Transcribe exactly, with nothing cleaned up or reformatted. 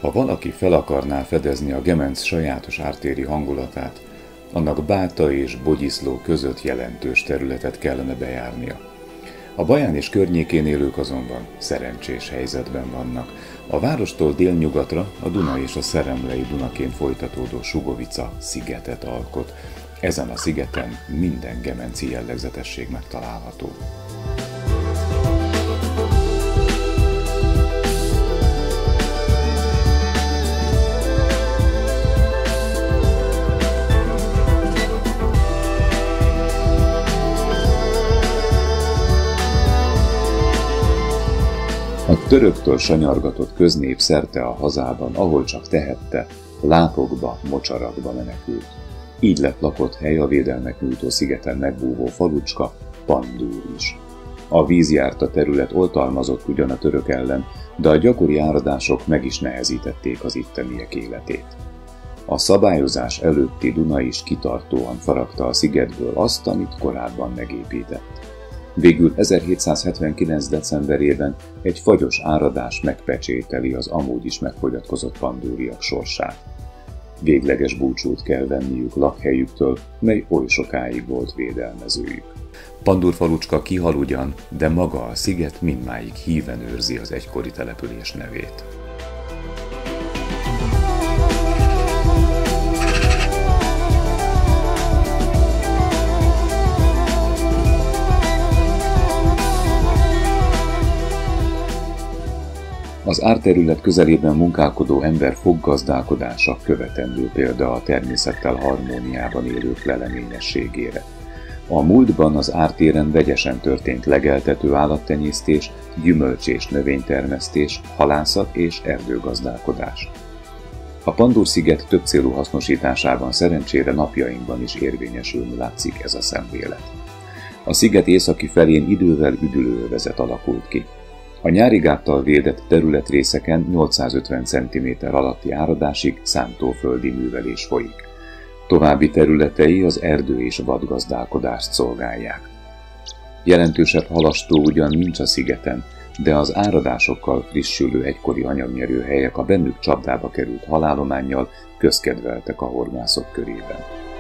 Ha valaki fel akarná fedezni a Gemenc sajátos ártéri hangulatát, annak Báta és Bogyiszló között jelentős területet kellene bejárnia. A Baján és környékén élők azonban szerencsés helyzetben vannak. A várostól délnyugatra a Duna és a Szeremlei Dunaként folytatódó Sugovica szigetet alkot. Ezen a szigeten minden gemenci jellegzetesség megtalálható. A töröktől sanyargatott köznép szerte a hazában, ahol csak tehette, lápokba, mocsarakba menekült. Így lett lakott hely a védelmet nyújtó szigeten megbúvó falucska, Pandúr is. A vízjárta terület oltalmazott ugyan a török ellen, de a gyakori áradások meg is nehezítették az itteniek életét. A szabályozás előtti Duna is kitartóan faragta a szigetből azt, amit korábban megépített. Végül ezerhétszázhetvenkilenc. decemberében egy fagyos áradás megpecsételi az amúgy is megfogyatkozott pandúriak sorsát. Végleges búcsút kell venniük lakhelyüktől, mely oly sokáig volt védelmezőjük. Pandúr falucska kihal ugyan, de maga a sziget mindmáig híven őrzi az egykori település nevét. Az árterület közelében munkálkodó ember foggazdálkodása követendő példa a természettel harmóniában élők leleményességére. A múltban az ártéren vegyesen történt legeltető állattenyésztés, gyümölcs- és növénytermesztés, halászat és erdőgazdálkodás. A Pandúr-sziget többcélú hasznosításában szerencsére napjainkban is érvényesülni látszik ez a szemlélet. A sziget északi felén idővel üdülőövezet alakult ki. A nyárigáttal védett területrészeken nyolcszázötven centiméter alatti áradásig szántóföldi művelés folyik. További területei az erdő- és vadgazdálkodást szolgálják. Jelentősebb halastó ugyan nincs a szigeten, de az áradásokkal frissülő egykori anyagnyerő helyek a bennük csapdába került halálománnyal közkedveltek a horgászok körében.